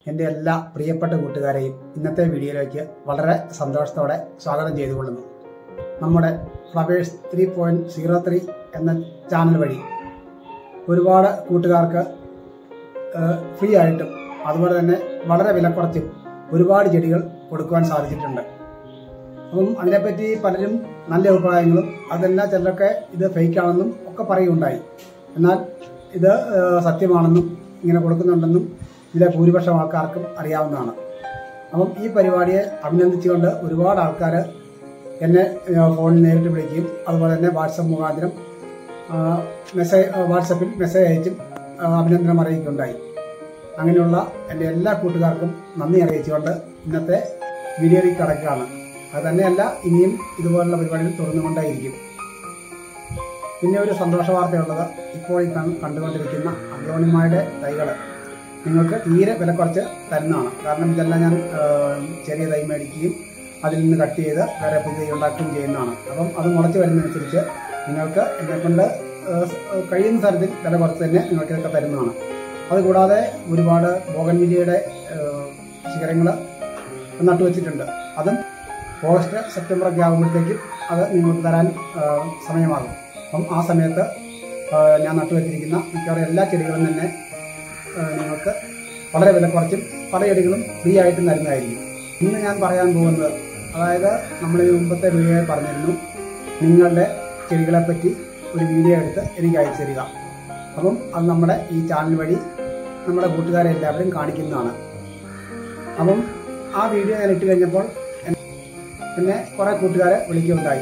എൻ്റെ എല്ലാ പ്രിയപ്പെട്ട കൂട്ടുകാരെയും ഇന്നത്തെ വീഡിയോയിലേക്ക് വളരെ സന്തോഷത്തോടെ സ്വാഗതം ചെയ്തുകൊള്ളുന്നു. നമ്മുടെ ഫ്ലവേഴ്സ് 3.03 എന്ന ചാനൽ വഴി ഒരുപാട് കൂട്ടുകാർക്ക് ഫ്രീ ആയിട്ടും അതുപോലെ തന്നെ വളരെ വിലക്കുറച്ചും ഒരുപാട് ചെടികൾ കൊടുക്കുവാൻ സാധിച്ചിട്ടുണ്ട്. അപ്പം അതിനെപ്പറ്റി പലരും നല്ല അഭിപ്രായങ്ങളും അതെല്ലാം ചിലരൊക്കെ ഇത് ഫേക്കാണെന്നും ഒക്കെ പറയുകയുണ്ടായി. എന്നാൽ ഇത് സത്യമാണെന്നും ഇങ്ങനെ കൊടുക്കുന്നുണ്ടെന്നും ഇതിലെ ഭൂരിപക്ഷം ആൾക്കാർക്കും അറിയാവുന്നതാണ്. അപ്പം ഈ പരിപാടിയെ അഭിനന്ദിച്ചുകൊണ്ട് ഒരുപാട് ആൾക്കാർ എന്നെ ഫോണിൽ നേരിട്ട് വിളിക്കുകയും അതുപോലെ തന്നെ വാട്സപ്പ് മുഖാന്തരം വാട്സപ്പിൽ മെസ്സേജ് അയച്ചും അഭിനന്ദനം അറിയിക്കുകയുണ്ടായി. അങ്ങനെയുള്ള എൻ്റെ എല്ലാ കൂട്ടുകാർക്കും നന്ദി അറിയിച്ചുകൊണ്ട് ഇന്നത്തെ വീഡിയോയിലേക്ക് കടക്കുകയാണ്. അത് തന്നെയല്ല, ഇനിയും ഇതുപോലുള്ള പരിപാടികൾ തുടർന്നുകൊണ്ടേയിരിക്കും. പിന്നെ ഒരു സന്തോഷ വാർത്തയുള്ളത്, ഇപ്പോൾ കണ്ടുകൊണ്ടിരിക്കുന്ന അഗ്ലോണിമയുടെ തൈകൾ നിങ്ങൾക്ക് തീരെ വില കുറച്ച് തരുന്നതാണ്. കാരണം ഇതെല്ലാം ഞാൻ ചെറിയ തൈ മേടിക്കുകയും അതിൽ നിന്ന് കട്ട് ചെയ്ത് വേറെ പുതിയ തൈ ഉണ്ടാക്കുകയും ചെയ്യുന്നതാണ്. അപ്പം അത് മുളച്ച് വരുന്നതനുസരിച്ച് നിങ്ങൾക്ക് എന്നെക്കൊണ്ട് കഴിയുന്ന തരത്തിൽ വില കുറച്ച് തന്നെ നിങ്ങൾക്ക് ഇതൊക്കെ തരുന്നതാണ്. അതുകൂടാതെ ഒരുപാട് ബോഗൺവില്ലയുടെ ശിഖരങ്ങൾ നട്ടുവച്ചിട്ടുണ്ട്. അതും ഓഗസ്റ്റ് സെപ്റ്റംബർ ഒക്കെ ആകുമ്പോഴത്തേക്കും അത് നിങ്ങൾക്ക് തരാൻ സമയമാകും. അപ്പം ആ സമയത്ത് ഞാൻ നട്ടുവച്ചിരിക്കുന്ന മിക്കവാറും എല്ലാ ചെടികളും തന്നെ നിങ്ങൾക്ക് വളരെ വില കുറച്ചും പല ചെടികളും ഫ്രീ ആയിട്ട് തരുന്നതായിരിക്കും. ഇന്ന് ഞാൻ പറയാൻ പോകുന്നത്, അതായത് നമ്മൾ ഈ മുമ്പത്തെ വീഡിയോയിൽ പറഞ്ഞിരുന്നു നിങ്ങളുടെ ചെടികളെപ്പറ്റി ഒരു വീഡിയോ എടുത്ത് എനിക്ക് അയച്ചു തരിക. അപ്പം അത് നമ്മുടെ ഈ ചാനൽ വഴി നമ്മുടെ കൂട്ടുകാരെ എല്ലാവരും കാണിക്കുന്നതാണ്. അപ്പം ആ വീഡിയോ ഞാൻ ഇട്ട് കഴിഞ്ഞപ്പോൾ എന്നെ കുറേ കൂട്ടുകാരെ വിളിക്കുകയുണ്ടായി.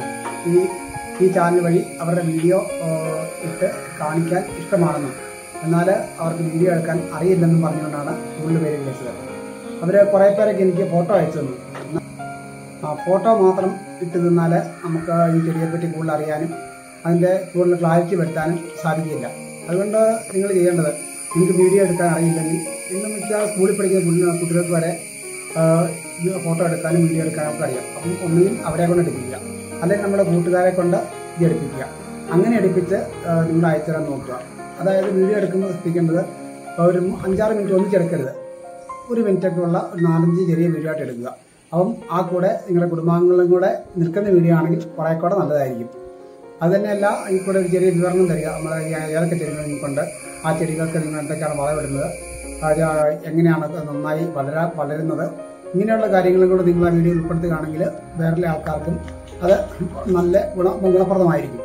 ഈ ചാനൽ വഴി അവരുടെ വീഡിയോ ഇട്ട് കാണിക്കാൻ ഇഷ്ടമാണെന്നും എന്നാൽ അവർക്ക് വീഡിയോ എടുക്കാൻ അറിയില്ലെന്നും പറഞ്ഞുകൊണ്ടാണ് കൂടുതൽ പേര് വിളിച്ചത്. അവർ കുറേ പേരൊക്കെ എനിക്ക് ഫോട്ടോ അയച്ചു തന്നു. ഫോട്ടോ മാത്രം ഇട്ട് നിന്നാൽ നമുക്ക് ഈ ചെടിയെപ്പറ്റി കൂടുതൽ അറിയാനും അതിൻ്റെ കൂടുതൽ ക്ലാരിറ്റി വരുത്താനും സാധിക്കില്ല. അതുകൊണ്ട് നിങ്ങൾ ചെയ്യേണ്ടത്, നിങ്ങൾക്ക് വീഡിയോ എടുക്കാൻ അറിയില്ലെങ്കിൽ ഇന്ന് മിക്ക സ്കൂളിൽ പഠിക്കുന്ന കുട്ടികൾക്ക് വരെ ഫോട്ടോ എടുക്കാനും വീഡിയോ എടുക്കാനും ഒക്കെ അറിയാം. അപ്പം ഒന്നുകിൽ അവരെ കൊണ്ട് എടുപ്പിക്കുക, അല്ലെങ്കിൽ നമ്മുടെ കൂട്ടുകാരെ കൊണ്ട് ഇത് എടുപ്പിക്കുക. അങ്ങനെ എടുപ്പിച്ച് നിങ്ങൾ അയച്ചു തരാൻ നോക്കുക. അതായത് വീഡിയോ എടുക്കുമ്പോൾ ശ്രദ്ധിക്കേണ്ടത് ഒരു 5-6 മിനിറ്റ് ഒന്നിച്ചെടുക്കരുത്. 1 മിനിറ്റൊക്കെ ഉള്ള 4-5 ചെറിയ വീഡിയോ ആയിട്ട് എടുക്കുക. അപ്പം ആ കൂടെ നിങ്ങളുടെ കുടുംബാംഗങ്ങളും കൂടെ നിൽക്കുന്ന വീഡിയോ ആണെങ്കിൽ കുറേ കൂടെ നല്ലതായിരിക്കും. അതുതന്നെയല്ല, ഈ കൂടെ ഒരു ചെറിയ വിവരണം തരിക. നമ്മൾ ഏതൊക്കെ ചെടികൾ നിങ്ങൾക്കുണ്ട്, ആ ചെടികൾക്ക് നിങ്ങൾ എന്തൊക്കെയാണ് വളമിടുന്നത്, എങ്ങനെയാണ് നന്നായി വളരുന്നത്, ഇങ്ങനെയുള്ള കാര്യങ്ങളും കൂടെ നിങ്ങൾ ആ വീഡിയോ ഉൾപ്പെടുത്തുകയാണെങ്കിൽ വേറെ ആൾക്കാർക്കും അത് നല്ല ഗുണപ്രദമായിരിക്കും.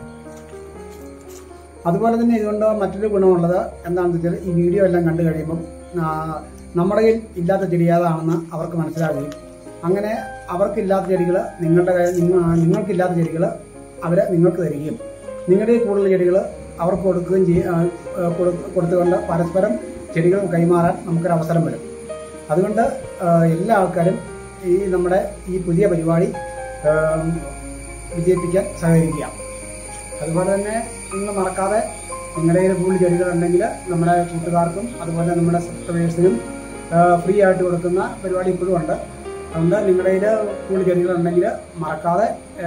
അതുപോലെ തന്നെ ഇതുകൊണ്ട് മറ്റൊരു ഗുണമുള്ളത് എന്താണെന്ന് വെച്ചാൽ, ഈ വീഡിയോ എല്ലാം കണ്ടു കഴിയുമ്പം നമ്മുടെ കയ്യിൽ ഇല്ലാത്ത ചെടി ഏതാണെന്ന് അവർക്ക് മനസ്സിലാകുകയും അങ്ങനെ അവർക്കില്ലാത്ത ചെടികൾ നിങ്ങൾക്കില്ലാത്ത ചെടികൾ അവർ നിങ്ങൾക്ക് തരികയും നിങ്ങളുടെ കൂടുതൽ ചെടികൾ അവർക്ക് കൊടുക്കുകയും കൊടുത്തുകൊണ്ട് പരസ്പരം ചെടികൾ കൈമാറാൻ നമുക്കൊരു അവസരം വരും. അതുകൊണ്ട് എല്ലാ ആൾക്കാരും നമ്മുടെ ഈ പുതിയ പരിപാടി വിജയിപ്പിക്കാൻ സഹകരിക്കുക. അതുപോലെ തന്നെ നിങ്ങൾ മറക്കാതെ നിങ്ങളുടെ കയ്യിൽ കൂടുതൽ ചെടികളുണ്ടെങ്കിൽ നമ്മുടെ കൂട്ടുകാർക്കും അതുപോലെ നമ്മുടെ സബ്സ്ക്രൈബേഴ്സിനും ഫ്രീ ആയിട്ട് കൊടുക്കുന്ന പരിപാടി ഇപ്പോഴും ഉണ്ട്. അതുകൊണ്ട് നിങ്ങളുടെ കയ്യിൽ കൂടുതൽ ചെടികളുണ്ടെങ്കിൽ മറക്കാതെ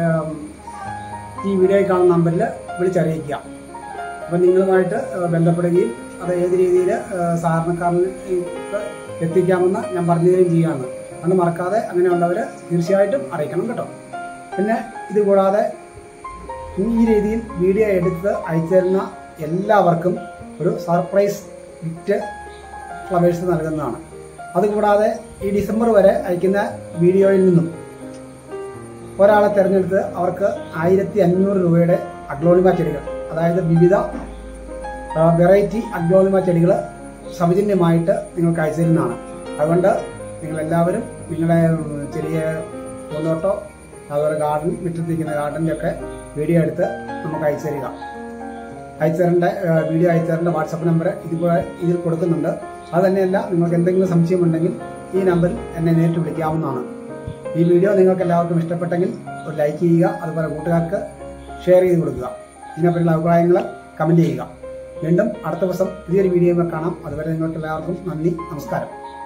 ഈ വീഡിയോയിൽ കാണുന്ന നമ്പറിൽ വിളിച്ചറിയിക്കുക. അപ്പം നിങ്ങളുമായിട്ട് ബന്ധപ്പെടുകയും അത് ഏത് രീതിയിൽ സാധാരണക്കാരന് എത്തിക്കാമെന്ന് ഞാൻ പറഞ്ഞു തരികയും ചെയ്യുകയാണ്. അതുകൊണ്ട് മറക്കാതെ അങ്ങനെയുള്ളവർ തീർച്ചയായിട്ടും അറിയിക്കണം കേട്ടോ. പിന്നെ ഇതുകൂടാതെ ഈ രീതിയിൽ വീഡിയോ എടുത്ത് അയച്ചു തരുന്ന എല്ലാവർക്കും ഒരു സർപ്രൈസ് ഗിഫ്റ്റ് ഫ്ലവേഴ്സ് നൽകുന്നതാണ്. അതുകൂടാതെ ഈ ഡിസംബർ വരെ അയക്കുന്ന വീഡിയോയിൽ നിന്നും ഒരാളെ തിരഞ്ഞെടുത്ത് അവർക്ക് 1500 രൂപയുടെ അഗ്ലോണിമ ചെടികൾ, അതായത് വിവിധ വെറൈറ്റി അഗ്ലോണിമ ചെടികൾ സൗജന്യമായിട്ട് നിങ്ങൾക്ക് അയച്ചു തരുന്നതാണ്. അതുകൊണ്ട് നിങ്ങളെല്ലാവരും നിങ്ങളുടെ ചെറിയ പൂന്തോട്ടോ അതുപോലെ ഗാർഡൻ, മുറ്റത്തിരിക്കുന്ന ഗാർഡൻ്റെ ഒക്കെ വീഡിയോ എടുത്ത് നമുക്ക് അയച്ചു തരിക. വീഡിയോ അയച്ചു തരേണ്ട വാട്സപ്പ് നമ്പർ ഇതിൽ കൊടുക്കുന്നുണ്ട്. അത് തന്നെയല്ല, നിങ്ങൾക്ക് എന്തെങ്കിലും സംശയമുണ്ടെങ്കിൽ ഈ നമ്പറിൽ എന്നെ നേരിട്ട് വിളിക്കാവുന്നതാണ്. ഈ വീഡിയോ നിങ്ങൾക്ക് എല്ലാവർക്കും ഇഷ്ടപ്പെട്ടെങ്കിൽ ഒരു ലൈക്ക് ചെയ്യുക, അതുപോലെ കൂട്ടുകാർക്ക് ഷെയർ ചെയ്ത് കൊടുക്കുക. ഇതിനെപ്പറ്റിയുള്ള അഭിപ്രായങ്ങൾ കമൻറ്റ് ചെയ്യുക. വീണ്ടും അടുത്ത ദിവസം പുതിയൊരു വീഡിയോയിൽ കാണാം. അതുവരെ നിങ്ങൾക്ക് എല്ലാവർക്കും നന്ദി, നമസ്കാരം.